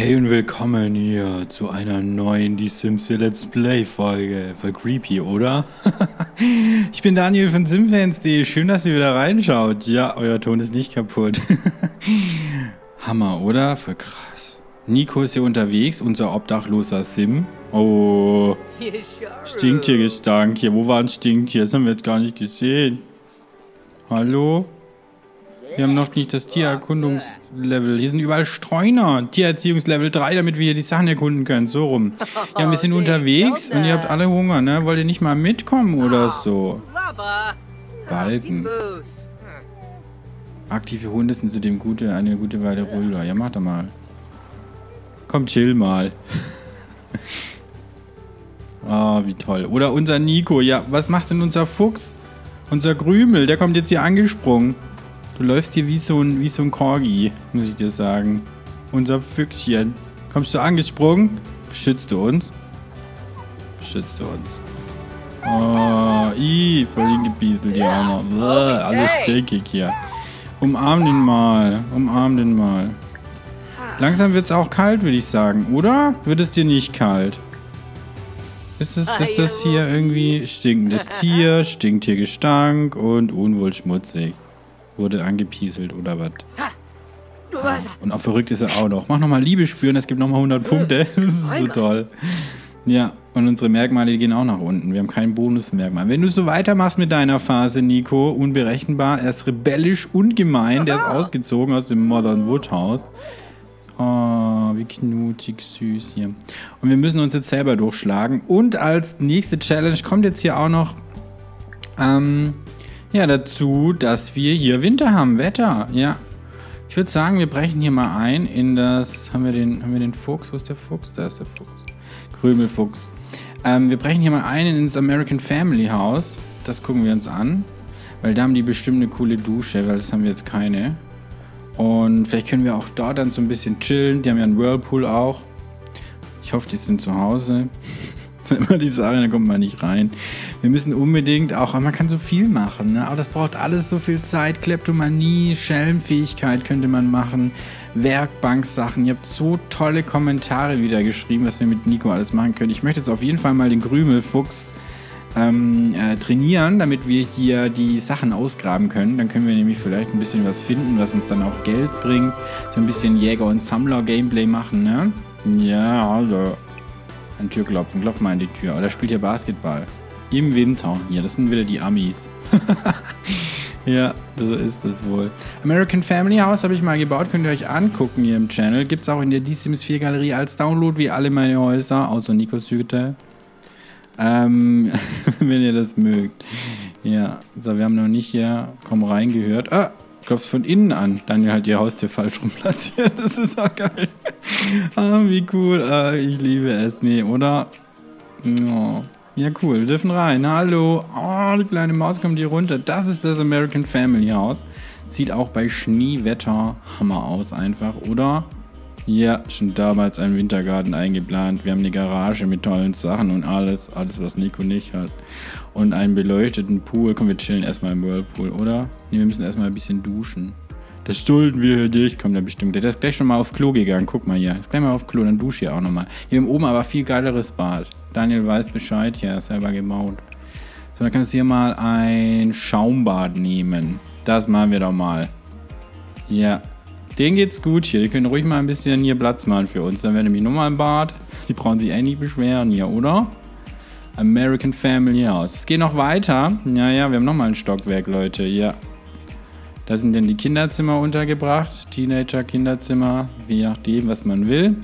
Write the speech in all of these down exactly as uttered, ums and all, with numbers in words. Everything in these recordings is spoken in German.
Hey und willkommen hier zu einer neuen Die Sims hier Let's Play Folge. Voll creepy, oder? Ich bin Daniel von Simfans punkt de. Schön, dass ihr wieder reinschaut. Ja, euer Ton ist nicht kaputt. Hammer, oder? Voll krass. Nico ist hier unterwegs, unser obdachloser Sim. Oh, Stinktiergestank hier. Wo war ein Stinktier? Das haben wir jetzt gar nicht gesehen. Hallo? Wir haben noch nicht das Tiererkundungslevel. Hier sind überall Streuner. Tiererziehungslevel drei, damit wir hier die Sachen erkunden können. So rum. Ja, wir sind unterwegs und ihr habt alle Hunger, ne? Wollt ihr nicht mal mitkommen oder so? Balken. Aktive Hunde sind zudem gute, eine gute Weile ruhiger. Ja, mach doch mal. Komm, chill mal. Ah, oh, wie toll. Oder unser Nico. Ja, was macht denn unser Fuchs? Unser Krümel, der kommt jetzt hier angesprungen. Du läufst hier wie so ein, wie so ein Corgi, muss ich dir sagen. Unser Füchschen. Kommst du angesprungen? Beschützt du uns? Beschützt du uns? Oh, ih, voll hingebieselt, die Arme. Alles stinkig hier. Umarm den mal. Umarm den mal. Langsam wird es auch kalt, würde ich sagen. Oder? Wird es dir nicht kalt? Ist das, ist das hier irgendwie stinkendes Tier, Stinktiergestank und unwohl schmutzig? Wurde angepieselt oder was? Ah, und auch verrückt ist er auch noch. Mach nochmal Liebe spüren, es gibt nochmal hundert Punkte. Das ist so toll. Ja, und unsere Merkmale die gehen auch nach unten. Wir haben kein Bonusmerkmal. Wenn du so weitermachst mit deiner Phase, Nico, unberechenbar, er ist rebellisch und gemein, der ist ausgezogen aus dem Modern Woodhouse. Oh, wie knutschig süß hier. Und wir müssen uns jetzt selber durchschlagen. Und als nächste Challenge kommt jetzt hier auch noch ähm, ja, dazu, dass wir hier Winter haben, Wetter. Ja, ich würde sagen, wir brechen hier mal ein in das, haben wir den, haben wir den Fuchs? Wo ist der Fuchs? Da ist der Fuchs. Krümelfuchs. Ähm, wir brechen hier mal ein ins American Family House. Das gucken wir uns an, weil da haben die bestimmt eine coole Dusche, weil das haben wir jetzt keine. Und vielleicht können wir auch dort dann so ein bisschen chillen. Die haben ja einen Whirlpool auch. Ich hoffe, die sind zu Hause. Das ist immer die Sache, da kommt man nicht rein. Wir müssen unbedingt auch, man kann so viel machen, ne? Aber das braucht alles so viel Zeit. Kleptomanie, Schelmfähigkeit könnte man machen, Werkbanksachen. Ihr habt so tolle Kommentare wieder geschrieben, was wir mit Nico alles machen können. Ich möchte jetzt auf jeden Fall mal den Krümelfuchs ähm, äh, trainieren, damit wir hier die Sachen ausgraben können. Dann können wir nämlich vielleicht ein bisschen was finden, was uns dann auch Geld bringt. So ein bisschen Jäger- und Sammler-Gameplay machen, ne? Ja, also... An Tür klopfen, klopf mal an die Tür. Oder spielt ihr Basketball? Im Winter. Hier, das sind wieder die Amis. Ja, so ist das wohl. American Family House habe ich mal gebaut. Könnt ihr euch angucken hier im Channel. Gibt es auch in der Die Sims vier Galerie als Download, wie alle meine Häuser, außer Nikos Hütte. Ähm, wenn ihr das mögt. Ja, so, wir haben noch nicht hier, komm rein, gehört. Ah! Klopfst von innen an. Daniel hat ihr Haustier falsch rum platziert. Das ist auch geil. Ah, wie cool. Ah, ich liebe es. Nee, oder? Oh. Ja, cool. Wir dürfen rein. Hallo. Oh, die kleine Maus kommt hier runter. Das ist das American Family House. Sieht auch bei Schneewetter Hammer aus einfach, oder? Ja, schon damals ein Wintergarten eingeplant. Wir haben eine Garage mit tollen Sachen und alles. Alles, was Nico nicht hat. Und einen beleuchteten Pool. Komm, wir chillen erstmal im Whirlpool, oder? Ne, wir müssen erstmal ein bisschen duschen. Das stulden wir hier nicht. Kommt der bestimmt. Der ist gleich schon mal auf Klo gegangen. Guck mal hier. Ist gleich mal auf Klo, dann dusche ich auch nochmal. Hier haben oben aber viel geileres Bad. Daniel weiß Bescheid. Ja, ist selber gebaut. So, dann kannst du hier mal ein Schaumbad nehmen. Das machen wir doch mal. Ja. Denen geht's gut hier. Die können ruhig mal ein bisschen hier Platz machen für uns. Dann wäre nämlich nochmal ein Bad. Die brauchen sich eh nicht beschweren hier, oder? American Family House. Es geht noch weiter. Ja, ja, wir haben nochmal ein Stockwerk, Leute. Ja. Da sind dann die Kinderzimmer untergebracht. Teenager-Kinderzimmer. Je nachdem, was man will.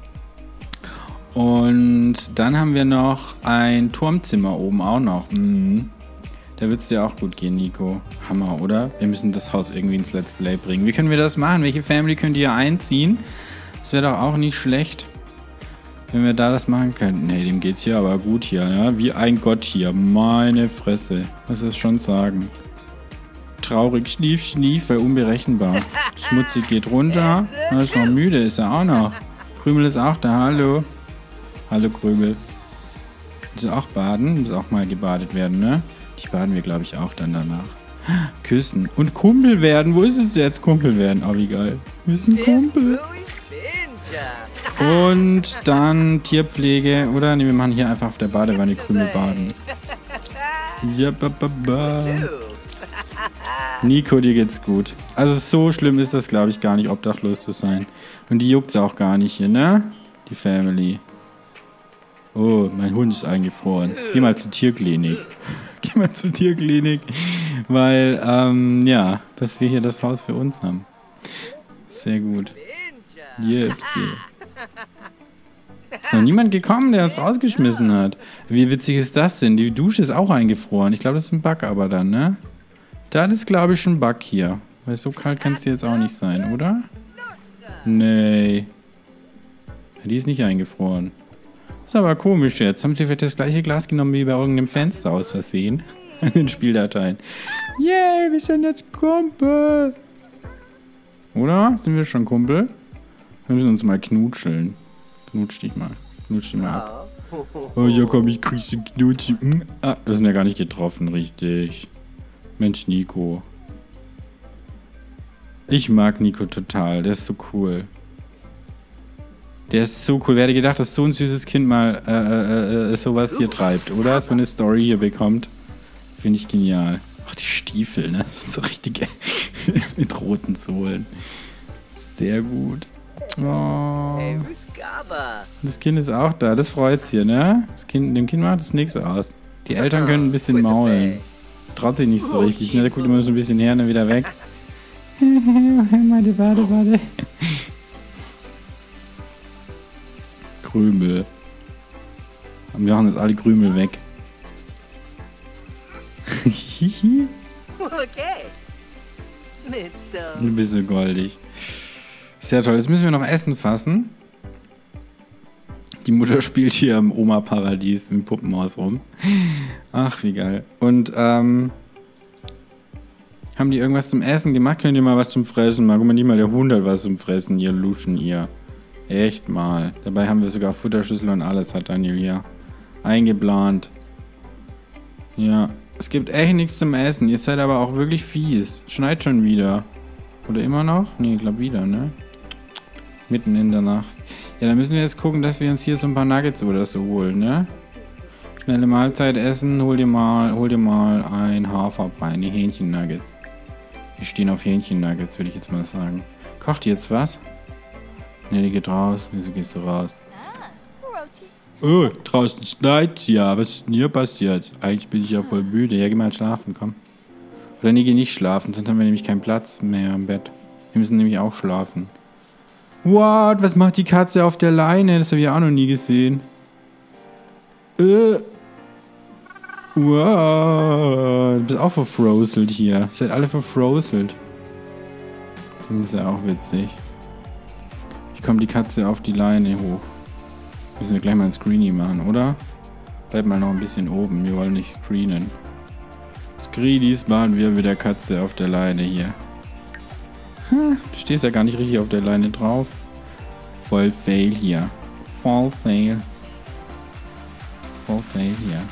Und dann haben wir noch ein Turmzimmer oben auch noch. Mhm. Da wird es dir auch gut gehen, Nico. Hammer, oder? Wir müssen das Haus irgendwie ins Let's Play bringen. Wie können wir das machen? Welche Family könnt ihr einziehen? Das wäre doch auch nicht schlecht, wenn wir da das machen könnten. Ne, dem geht's hier aber gut hier, ja? Wie ein Gott hier. Meine Fresse. Was ist schon sagen? Traurig, schnief, schnief, weil unberechenbar. Schmutzig geht runter. Er ist noch müde, ist er auch noch. Krümel ist auch da, hallo. Hallo, Krümel. Muss auch baden? Muss auch mal gebadet werden, ne? Die baden wir, glaube ich, auch dann danach. Küssen. Und Kumpel werden. Wo ist es jetzt? Kumpel werden. Oh, wie geil. Wir sind Kumpel. Und dann Tierpflege, oder? Ne, wir machen hier einfach auf der Badewanne Krümel baden. Ja, ba, ba, ba. Nico, dir geht's gut. Also so schlimm ist das, glaube ich, gar nicht, obdachlos zu sein. Und die juckt's auch gar nicht hier, ne? Die Family. Oh, mein Hund ist eingefroren. Geh mal zur Tierklinik. Geh mal zur Tierklinik. Weil, ähm, ja, dass wir hier das Haus für uns haben. Sehr gut. Jepsi. Ist noch niemand gekommen, der uns rausgeschmissen hat. Wie witzig ist das denn? Die Dusche ist auch eingefroren. Ich glaube, das ist ein Bug aber dann, ne? Das ist, glaube ich, ein Bug hier. Weil so kalt kann es jetzt auch nicht sein, oder? Nee. Die ist nicht eingefroren. Ist aber komisch jetzt. Haben sie vielleicht das gleiche Glas genommen wie bei irgendeinem Fenster aus Versehen? In den Spieldateien. Yay, wir sind jetzt Kumpel. Oder? Sind wir schon Kumpel? Wir müssen uns mal knutscheln. Knutsch dich mal. Knutsch dich mal ab. Oh ja, komm, ich krieg sie knutschen. Hm? Ah, das sind ja gar nicht getroffen, richtig. Mensch, Nico. Ich mag Nico total. Der ist so cool. Der ist so cool. Wer hätte gedacht, dass so ein süßes Kind mal äh, äh, äh, sowas hier treibt, oder? So eine Story hier bekommt. Finde ich genial. Ach, die Stiefel, ne? Das sind so richtige mit roten Sohlen. Sehr gut. Oh. Das Kind ist auch da. Das freut's hier, ne? Das kind, dem Kind macht das nichts aus. Die Eltern können ein bisschen maulen. Traut sich nicht so richtig, ne? Der guckt immer so ein bisschen her und dann wieder weg. Warte, warte, warte. Krümel. Und wir machen jetzt alle Krümel weg. Ein bisschen goldig. Sehr toll. Jetzt müssen wir noch Essen fassen. Die Mutter spielt hier im Oma-Paradies im Puppenhaus rum. Ach, wie geil. Und, ähm... haben die irgendwas zum Essen gemacht? Könnt ihr mal was zum Fressen machen? Guck mal, nicht mal der Hund hat was zum Fressen. Ihr Luschen, ihr. Echt mal. Dabei haben wir sogar Futterschüssel und alles, hat Daniel hier eingeplant. Ja. Es gibt echt nichts zum Essen. Ihr seid aber auch wirklich fies. Schneit schon wieder. Oder immer noch? Nee, ich glaube wieder, ne? Mitten in der Nacht. Ja, dann müssen wir jetzt gucken, dass wir uns hier so ein paar Nuggets oder so holen, ne? Schnelle Mahlzeit essen. Hol dir mal, hol dir mal ein Haferbrei, die Hähnchen-Nuggets. Die stehen auf Hähnchen-Nuggets, würde ich jetzt mal sagen. Kocht ihr jetzt was? Ne, die geht raus. Wieso gehst du raus? Oh, draußen schneit's ja. Was ist denn hier passiert? Eigentlich bin ich ja voll müde. Ja, geh mal schlafen, komm. Oder nee, geh nicht schlafen, sonst haben wir nämlich keinen Platz mehr im Bett. Wir müssen nämlich auch schlafen. What? Was macht die Katze auf der Leine? Das habe ich auch noch nie gesehen. Äh. Wow. Du bist auch verfroselt hier. Ihr seid alle verfroselt. Das ist ja auch witzig. Wie kommt die Katze auf die Leine hoch? Müssen wir gleich mal ein Screenie machen, oder? Bleib mal noch ein bisschen oben. Wir wollen nicht screenen. Screenies machen wir mit der Katze auf der Leine hier. Du stehst ja gar nicht richtig auf der Leine drauf. Voll fail hier. Voll fail. Voll fail hier.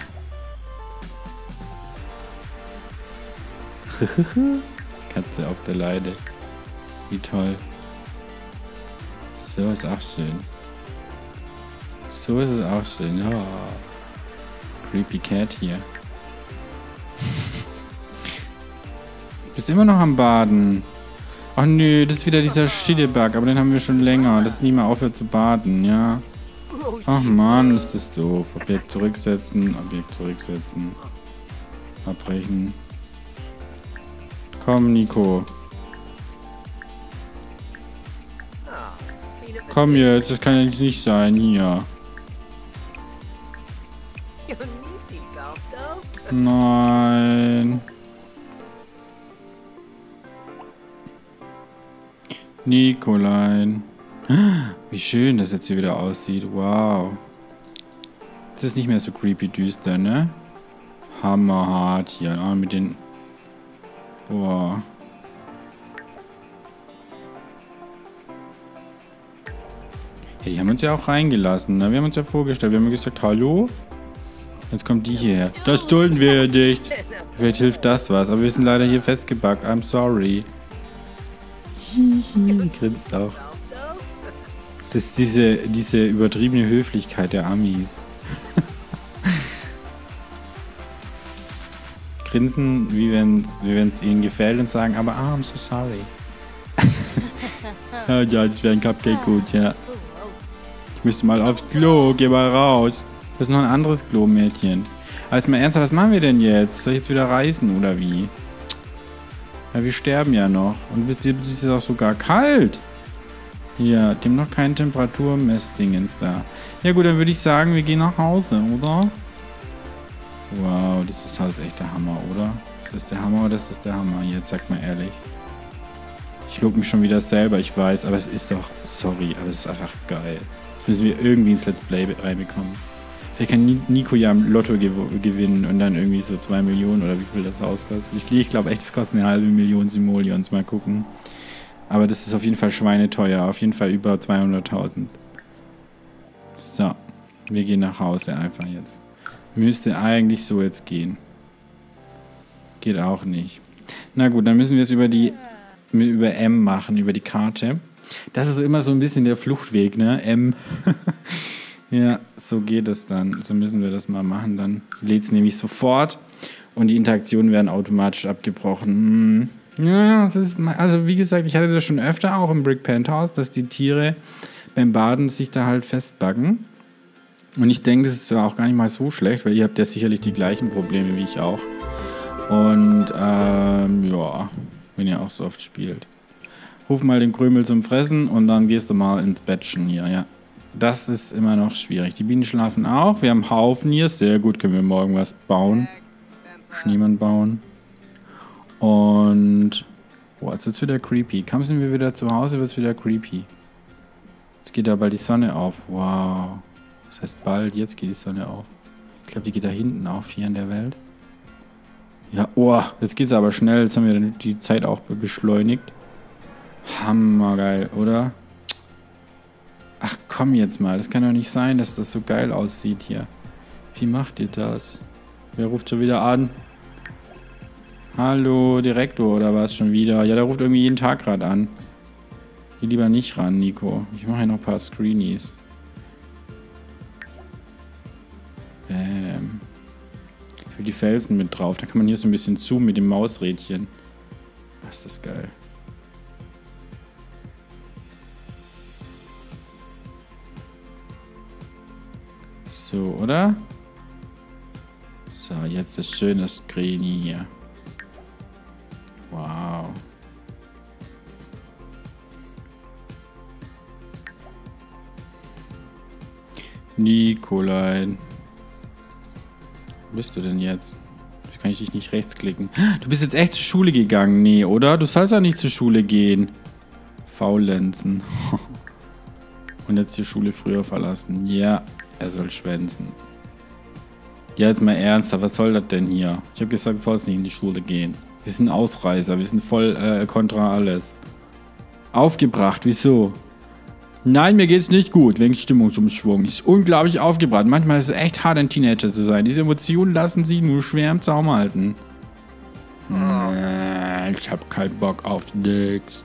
Katze auf der Leine. Wie toll. So ist auch schön. So ist es auch schön. Oh. Creepy Cat hier. Bist immer noch am Baden. Ach nö, das ist wieder dieser Schiedebug, aber den haben wir schon länger. Das nie mal aufhört zu baden, ja. Ach man, ist das doof. Objekt zurücksetzen, Objekt zurücksetzen. Abbrechen. Komm, Nico. Komm jetzt, das kann ja jetzt nicht sein, hier. Nein. Nicolein. Wie schön das jetzt hier wieder aussieht. Wow. Das ist nicht mehr so creepy düster, ne? Hammerhart hier. Ah, mit den... Boah. Ja, die haben uns ja auch reingelassen, ne? Wir haben uns ja vorgestellt. Wir haben gesagt, hallo? Jetzt kommt die hierher. Das dulden wir ja nicht. Vielleicht hilft das was. Aber wir sind leider hier festgebackt. I'm sorry. Hihi, grinst auch. Das ist diese, diese übertriebene Höflichkeit der Amis. Grinsen, wie wenn es wie wenn's ihnen gefällt und sagen, aber ah, I'm so sorry. Ja, ja, das wäre ein Cupcake gut, ja. Ich müsste mal aufs Klo, geh mal raus. Das ist noch ein anderes Klo, Mädchen. Als mal ernsthaft, was machen wir denn jetzt? Soll ich jetzt wieder reisen oder wie? Ja, wir sterben ja noch. Und es ist auch sogar kalt. Hier, dem noch kein Temperaturmessdingens da. Ja gut, dann würde ich sagen, wir gehen nach Hause, oder? Wow, das ist Haus echt der Hammer, oder? Ist das der Hammer oder ist das der Hammer? Jetzt sagt mal ehrlich. Ich lobe mich schon wieder selber, ich weiß, aber es ist doch, sorry, aber es ist einfach geil. Das müssen wir irgendwie ins Let's Play reinbekommen. Vielleicht kann Nico ja im Lotto gew gewinnen und dann irgendwie so zwei Millionen oder wie viel das Haus kostet. Ich, ich glaube echt, das kostet eine halbe Million Simoleons, mal gucken. Aber das ist auf jeden Fall schweineteuer, auf jeden Fall über zweihunderttausend. So, wir gehen nach Hause einfach jetzt. Müsste eigentlich so jetzt gehen. Geht auch nicht. Na gut, dann müssen wir es über die über M machen, über die Karte. Das ist immer so ein bisschen der Fluchtweg, ne? M. Ja, so geht es dann. So müssen wir das mal machen. Dann lädt es nämlich sofort und die Interaktionen werden automatisch abgebrochen. Ja, das ist, also wie gesagt, ich hatte das schon öfter auch im Brick Penthouse, dass die Tiere beim Baden sich da halt festbacken. Und ich denke, das ist ja auch gar nicht mal so schlecht, weil ihr habt ja sicherlich die gleichen Probleme wie ich auch. Und ähm, ja, wenn ihr auch so oft spielt. Ruf mal den Krümel zum Fressen und dann gehst du mal ins Bettchen hier, ja. Das ist immer noch schwierig. Die Bienen schlafen auch. Wir haben einen Haufen hier. Sehr gut, können wir morgen was bauen. Schneemann bauen. Und... Boah, jetzt wird's wieder creepy. Kaum sind wir wieder zu Hause, wird's wieder creepy. Jetzt geht da bald die Sonne auf. Wow. Das heißt bald, jetzt geht die Sonne auf. Ich glaube, die geht da hinten auf, hier in der Welt. Ja, oh, jetzt geht's aber schnell. Jetzt haben wir die Zeit auch beschleunigt. Hammergeil, oder? Ach komm jetzt mal, das kann doch nicht sein, dass das so geil aussieht hier. Wie macht ihr das? Wer ruft schon wieder an? Hallo, Direktor oder was schon wieder? Ja, der ruft irgendwie jeden Tag gerade an. Geh lieber nicht ran, Nico. Ich mache hier noch ein paar Screenies. Bäm. Ich will die Felsen mit drauf. Da kann man hier so ein bisschen zoomen mit dem Mausrädchen. Das ist geil. So, oder? So, jetzt das schöne Screenie hier. Wow. Nikolai. Wo bist du denn jetzt? Kann ich dich nicht rechtsklicken? Du bist jetzt echt zur Schule gegangen? Nee, oder? Du sollst auch nicht zur Schule gehen. Faulenzen. Und jetzt die Schule früher verlassen. Ja. Er soll schwänzen. Ja, jetzt mal ernsthaft, was soll das denn hier? Ich habe gesagt, du sollst nicht in die Schule gehen. Wir sind Ausreißer, wir sind voll äh, kontra alles. Aufgebracht, wieso? Nein, mir geht's nicht gut, wegen Stimmungsumschwung. Ist unglaublich aufgebracht. Manchmal ist es echt hart, ein Teenager zu sein. Diese Emotionen lassen sie nur schwer im Zaum halten. Äh, ich hab keinen Bock auf nix.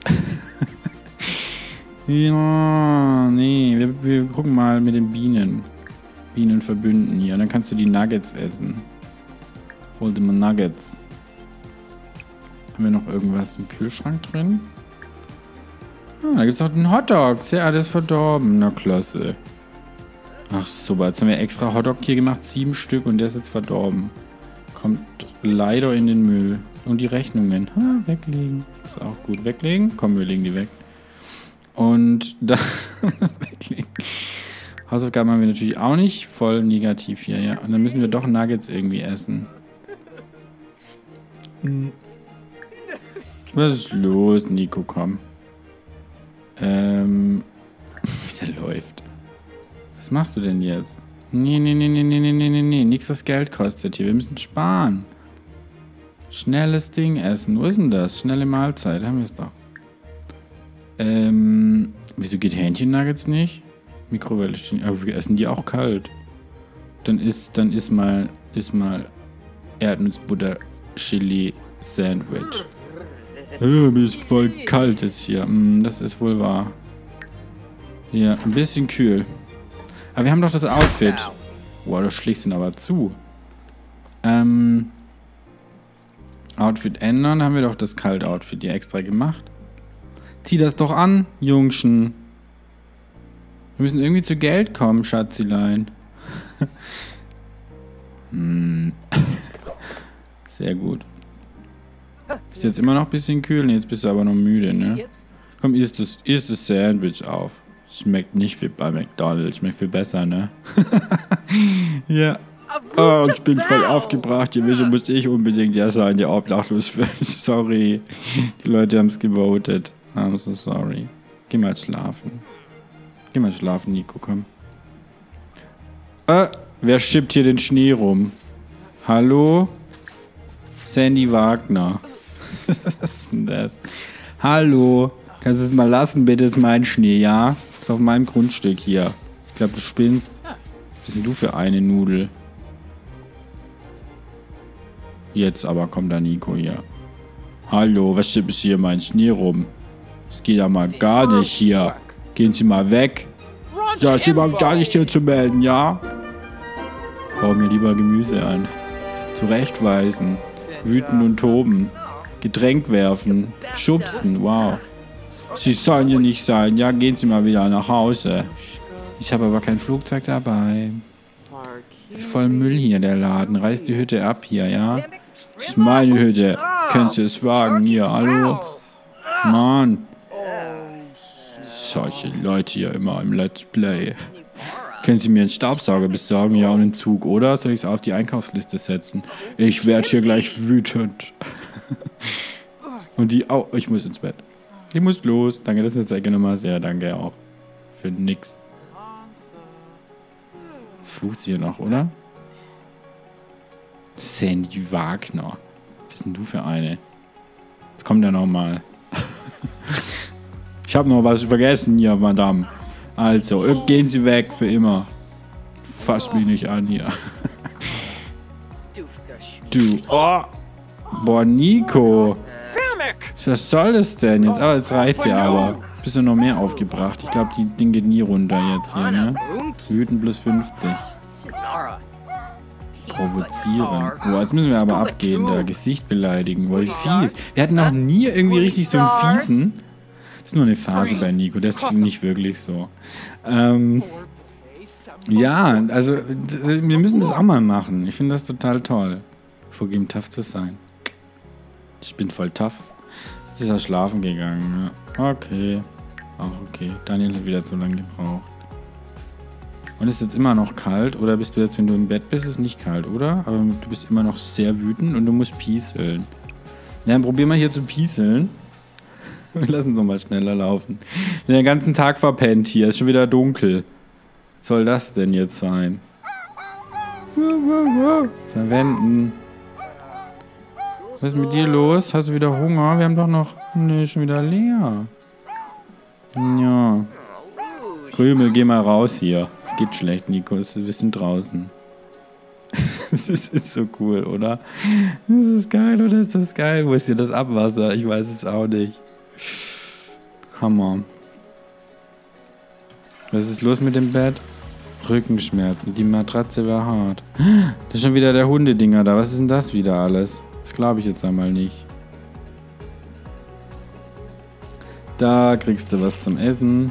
Ja, nee, wir, wir gucken mal mit den Bienen. Bienen verbünden hier. Und dann kannst du die Nuggets essen. Hol dir mal Nuggets. Haben wir noch irgendwas im Kühlschrank drin? Ah, da gibt es noch den Hotdog. Sehr alles verdorben. Na, klasse. Ach super, jetzt haben wir extra Hotdog hier gemacht. Sieben Stück und der ist jetzt verdorben. Kommt leider in den Müll. Und die Rechnungen. Ha, weglegen. Ist auch gut. Weglegen? Komm, wir legen die weg. Und da... weglegen. Hausaufgaben haben wir natürlich auch nicht. Voll negativ hier, ja. Und dann müssen wir doch Nuggets irgendwie essen. Hm. Was ist los, Nico? Komm. Ähm... Wie der läuft. Was machst du denn jetzt? Nee, nee, nee, nee, nee, nee, nee, nee, nee. Nichts, was Geld kostet hier. Wir müssen sparen. Schnelles Ding essen. Wo ist denn das? Schnelle Mahlzeit. Haben wir es doch. Ähm... Wieso geht Hähnchen-Nuggets nicht? Mikrowelle stehen. Aber wir essen die auch kalt. Dann ist, dann ist mal, ist mal Erdnussbutter Chili Sandwich. Oh, mir ist voll kalt jetzt hier. Mm, das ist wohl wahr. Ja, ein bisschen kühl. Aber wir haben doch das Outfit. Boah, das schlägst du aber zu. Ähm... Outfit ändern, haben wir doch das Kalt-Outfit hier extra gemacht. Zieh das doch an, Jungschen. Wir müssen irgendwie zu Geld kommen, Schatzilein. hm. Sehr gut. Ist jetzt immer noch ein bisschen kühl, jetzt bist du aber noch müde, ne? Komm, isst das, isst das Sandwich auf. Schmeckt nicht wie bei McDonald's, schmeckt viel besser, ne? ja. Oh, ich bin voll aufgebracht. Die Wische muss ich unbedingt ja sein, die obdachlos wird. Sorry. Die Leute haben es gewotet. I'm so sorry. Geh mal schlafen. Geh mal schlafen, Nico, komm. Äh, wer schippt hier den Schnee rum? Hallo? Sandy Wagner. Was ist denn das? Hallo? Kannst du es mal lassen, bitte? Das ist mein Schnee, ja? Ist auf meinem Grundstück hier. Ich glaube, du spinnst. Was bist denn du für eine Nudel? Jetzt aber kommt da Nico hier. Hallo, was schippst hier mein Schnee rum? Das geht ja mal gar nicht hier. Gehen Sie mal weg. Ja, ist überhaupt gar nicht hier zu melden, ja? Bau mir lieber Gemüse an. Zurechtweisen. Wüten und toben. Getränk werfen. Schubsen, wow. Sie sollen hier nicht sein. Ja, gehen Sie mal wieder nach Hause. Ich habe aber kein Flugzeug dabei. Ist voll Müll hier, der Laden. Reißt die Hütte ab hier, ja? Das ist meine Hütte. Könntest du es wagen? Hier, hallo? Mann. Solche Leute hier immer im Let's Play. Können Sie mir einen Staubsauger besorgen? Ja, und einen Zug, oder? Soll ich es auf die Einkaufsliste setzen? Ich werde hier gleich wütend. Und die auch. Oh, ich muss ins Bett. Ich muss los. Danke, das ist jetzt nochmal sehr. Danke auch. Für nix. Das flucht sie hier noch, oder? Sandy Wagner. Was ist denn du für eine? Jetzt kommt er nochmal. Ich habe noch was vergessen hier, Madame. Also, gehen Sie weg für immer. Fass mich nicht an hier. Du. Oh. Boah, Nico. Was soll das denn jetzt? Aber jetzt reizt sie aber. Bist du noch mehr aufgebracht? Ich glaube, die Ding geht nie runter jetzt hier, ne? Wüten plus fünfzig. Provozieren. Boah, jetzt müssen wir aber abgehen, da. Gesicht beleidigen. Boah, wie fies. Wir hatten noch nie irgendwie richtig so einen fiesen. Das ist nur eine Phase bei Nico, das klingt nicht wirklich so. Ähm, ja, also wir müssen das auch mal machen. Ich finde das total toll. Vorgeben, tough zu sein. Ich bin voll tough. Jetzt ist er schlafen gegangen. Ja. Okay. Auch okay. Daniel hat wieder zu lange gebraucht. Und ist jetzt immer noch kalt? Oder bist du jetzt, wenn du im Bett bist, ist es nicht kalt, oder? Aber du bist immer noch sehr wütend und du musst pieseln. Ja, dann probier mal hier zu pieseln. Wir lassen es nochmal schneller laufen. Ich bin den ganzen Tag verpennt hier. Ist schon wieder dunkel. Was soll das denn jetzt sein? Verwenden. Was ist mit dir los? Hast du wieder Hunger? Wir haben doch noch... Nee, schon wieder leer. Ja. Krümel, geh mal raus hier. Es geht schlecht, Nico. Wir sind draußen. Das ist so cool, oder? Das ist geil, oder ist das geil? Wo ist hier das Abwasser? Ich weiß es auch nicht. Hammer. Was ist los mit dem Bett? Rückenschmerzen. Die Matratze war hart. Das ist schon wieder der Hundedinger da. Was ist denn das wieder alles? Das glaube ich jetzt einmal nicht. Da kriegst du was zum Essen.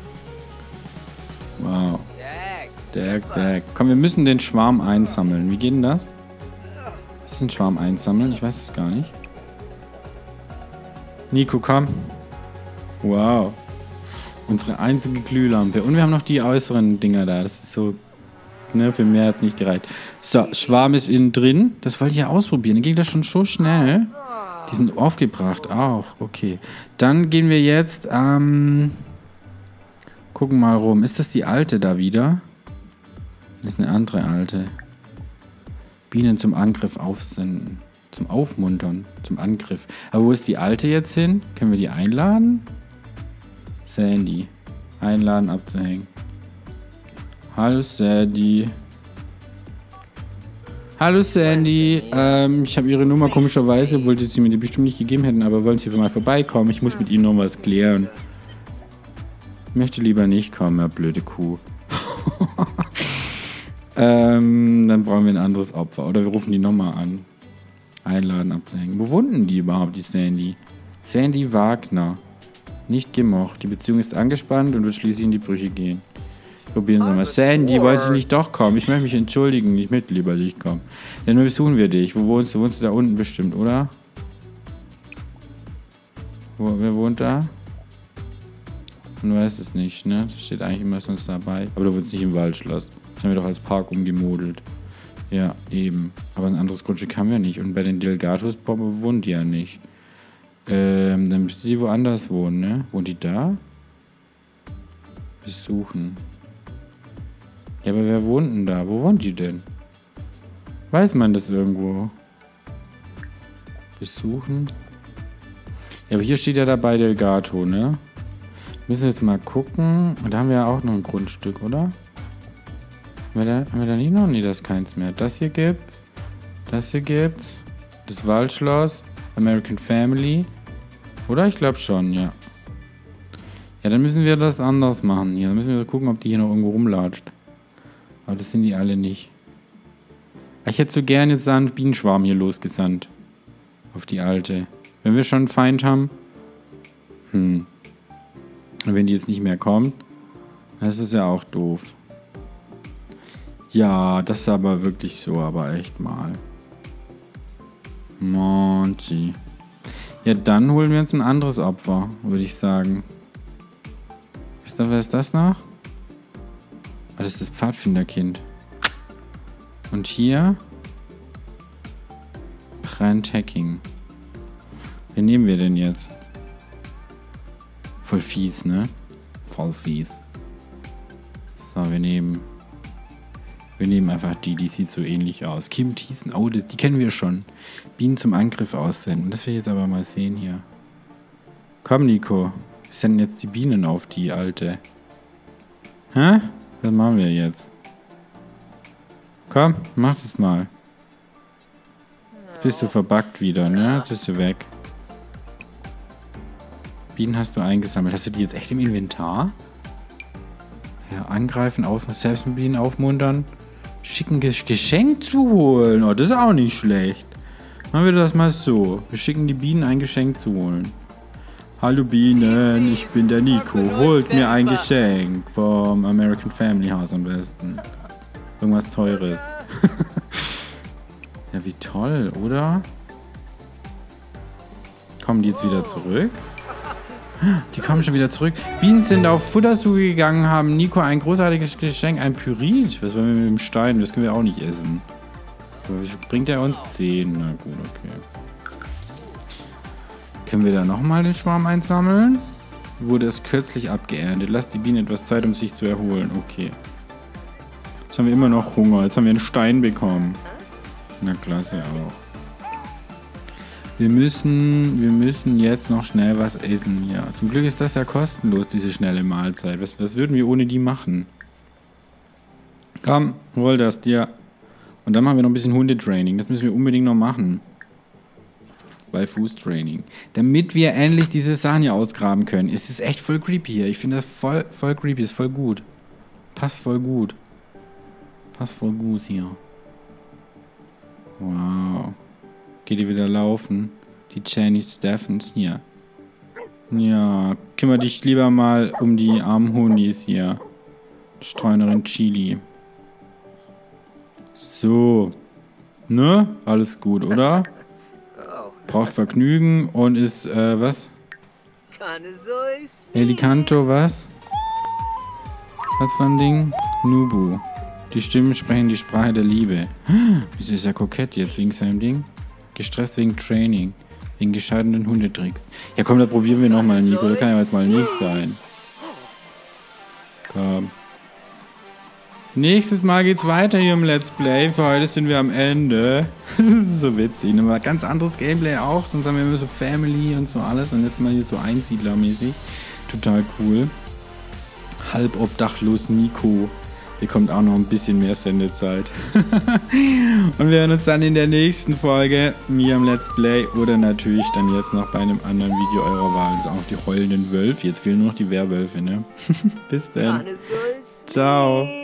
Wow. Deck, Deck. Komm, wir müssen den Schwarm einsammeln. Wie geht denn das? Was ist ein Schwarm einsammeln? Ich weiß es gar nicht. Nico, komm. Wow. Unsere einzige Glühlampe. Und wir haben noch die äußeren Dinger da. Das ist so... Ne, für mehr hat es nicht gereicht. So, Schwarm ist innen drin. Das wollte ich ja ausprobieren. Dann ging das schon so schnell. Die sind aufgebracht auch. Okay. Dann gehen wir jetzt... Ähm, gucken mal rum. Ist das die alte da wieder? Das ist eine andere alte. Bienen zum Angriff aufsenden. Zum Aufmuntern. Zum Angriff. Aber wo ist die alte jetzt hin? Können wir die einladen? Sandy. Einladen, abzuhängen. Hallo Sandy. Hallo Sandy. Ähm, ich habe Ihre Nummer komischerweise, wollte Sie mir die bestimmt nicht gegeben hätten, aber wollen Sie mal vorbeikommen? Ich muss mit Ihnen noch was klären. Ich möchte lieber nicht kommen, ja, blöde Kuh. ähm, dann brauchen wir ein anderes Opfer. Oder wir rufen die nochmal an. Einladen, abzuhängen. Wo wohnen die überhaupt, die Sandy? Sandy Wagner. Nicht gemocht. Die Beziehung ist angespannt und wird schließlich in die Brüche gehen. Probieren Sie mal. Sandy, wollen Sie nicht doch kommen? Ich möchte mich entschuldigen. Ich möchte lieber nicht kommen. Dann besuchen wir dich. Wo wohnst du? Wohnst du da unten bestimmt, oder? Wo, wer wohnt da? Man weiß es nicht, ne? Das steht eigentlich immer sonst dabei. Aber du wohnst nicht im Waldschloss. Das haben wir doch als Park umgemodelt. Ja, eben. Aber ein anderes Grundstück haben wir nicht. Und bei den Delgados wohnt die ja nicht. Ähm, dann müsste die woanders wohnen, ne? Wohnt die da? Besuchen. Ja, aber wer wohnt denn da? Wo wohnt die denn? Weiß man das irgendwo? Besuchen. Ja, aber hier steht ja dabei Delgado, ne? Müssen wir jetzt mal gucken. Und da haben wir ja auch noch ein Grundstück, oder? Haben wir, da, haben wir da nicht noch? Nee, das ist keins mehr. Das hier gibt's. Das hier gibt's. Das Waldschloss. American Family. Oder? Ich glaube schon, ja. Ja, dann müssen wir das anders machen hier. Dann müssen wir gucken, ob die hier noch irgendwo rumlatscht. Aber das sind die alle nicht. Ich hätte so gern jetzt einen Bienenschwarm hier losgesandt. Auf die alte. Wenn wir schon einen Feind haben. Hm. Und wenn die jetzt nicht mehr kommt, das ist ja auch doof. Ja, das ist aber wirklich so, aber echt mal. Monty. Ja, dann holen wir uns ein anderes Opfer, würde ich sagen. Ist da, wer ist das noch? Ah, das ist das Pfadfinderkind. Und hier Brand Hacking. Wen nehmen wir denn jetzt? Voll fies, ne? Voll fies. So, wir nehmen... Wir nehmen einfach die, die sieht so ähnlich aus. Kim Thiessen, oh, das, die kennen wir schon. Bienen zum Angriff aussenden. Das will ich jetzt aber mal sehen hier. Komm, Nico. Wir senden jetzt die Bienen auf die alte. Hä? Was machen wir jetzt? Komm, mach das mal. Bist du verbuggt wieder, ne? Jetzt bist du weg. Bienen hast du eingesammelt. Hast du die jetzt echt im Inventar? Ja, angreifen, auf, selbst mit Bienen aufmuntern. Schicken Geschenk zu holen. Oh, das ist auch nicht schlecht. Machen wir das mal so. Wir schicken die Bienen ein Geschenk zu holen. Hallo Bienen, ich bin der Nico. Holt mir ein Geschenk vom American Family Haus am besten. Irgendwas Teures. Ja, wie toll, oder? Kommen die jetzt wieder zurück? Die kommen schon wieder zurück. Bienen sind auf Futtersuche gegangen, haben Nico ein großartiges Geschenk, ein Pyrit. Was wollen wir mit dem Stein? Das können wir auch nicht essen. Wie viel bringt er uns? zehn. Na gut, okay. Können wir da nochmal den Schwarm einsammeln? Wurde es kürzlich abgeerntet. Lasst die Bienen etwas Zeit, um sich zu erholen. Okay. Jetzt haben wir immer noch Hunger. Jetzt haben wir einen Stein bekommen. Na klasse auch. Wir müssen, wir müssen jetzt noch schnell was essen. Ja, zum Glück ist das ja kostenlos, diese schnelle Mahlzeit. Was, was würden wir ohne die machen? Komm, hol das dir. Und dann machen wir noch ein bisschen Hundetraining. Das müssen wir unbedingt noch machen. Bei Fußtraining. Damit wir endlich diese Sachen hier ausgraben können. Es ist echt voll creepy hier. Ich finde das voll, voll creepy. Ist voll gut. Passt voll gut. Passt voll gut hier. Wow. Geht die wieder laufen? Die Jenny Steffens hier. Ja, kümmere dich lieber mal um die armen Hundis hier. Streunerin Chili. So. Ne? Alles gut, oder? Braucht Vergnügen und ist, äh, was? Elicanto, was? Was für ein Ding? Nubu. Die Stimmen sprechen die Sprache der Liebe. Wieso ist er kokett jetzt wegen seinem Ding? Gestresst wegen Training. Wegen gescheiterten Hundetricks. Ja komm, da probieren wir nochmal, Nico. Das kann ja jetzt mal nicht sein. Komm. Nächstes Mal geht's weiter hier im Let's Play. Für heute sind wir am Ende. Das ist so witzig. Ein ganz anderes Gameplay auch. Sonst haben wir immer so Family und so alles. Und jetzt mal hier so Einsiedlermäßig. Total cool. Halb obdachlos Nico bekommt auch noch ein bisschen mehr Sendezeit. Und wir hören uns dann in der nächsten Folge mir am Let's Play oder natürlich dann jetzt noch bei einem anderen Video eurer Wahl. Also auch die heulenden Wölfe. Jetzt fehlen nur noch die Werwölfe, ne? Bis dann. Ciao.